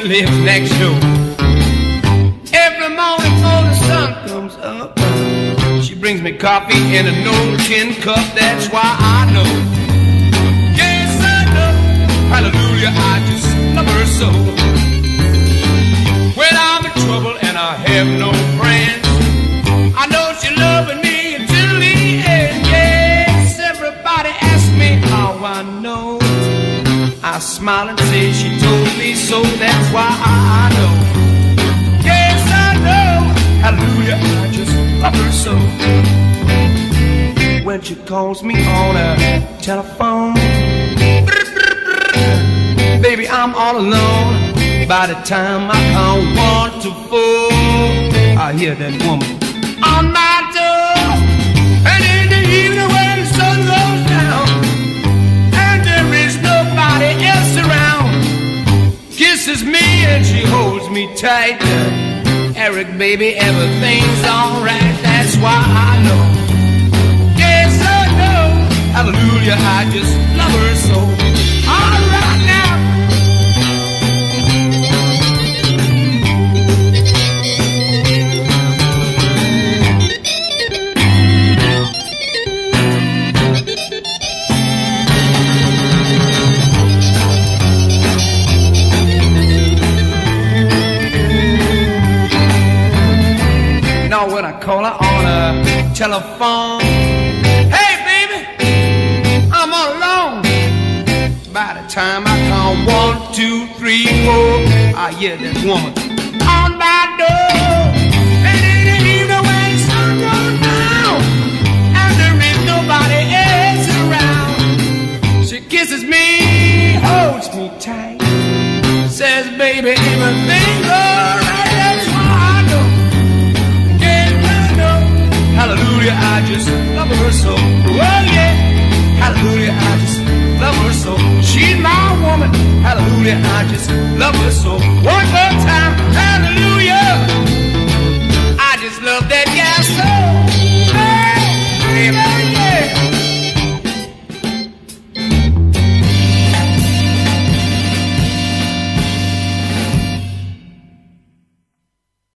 lives next door. Every morning before the sun comes up, she brings me coffee in an old tin cup. That's why I know, yes I know, hallelujah, I just love her so. When I'm in trouble and I have no friends, I know she's loving me until the end. Yes, everybody asks me how I know. I smile and say she told me so. That's why I know, yes I know, hallelujah, I just love her so. When she calls me on a telephone, baby, I'm all alone. By the time I count 1 to 4, I hear that woman on my door. And in the evening when the sun goes down and there is nobody else around, kisses me and she holds me tight. Eric, baby, everything's alright. That's why I know, yes I know, hallelujah, I just love her so. Alright now. Now when I call her on a telephone, hey baby, I'm all alone. By the time I count 1, 2, 3, 4, I hear that woman on my door. And in the evening when the sun goes down and there is nobody else around, she kisses me, holds me tight, says baby, everything's alright. That's why I know, hallelujah, I just love her so. Oh, yeah.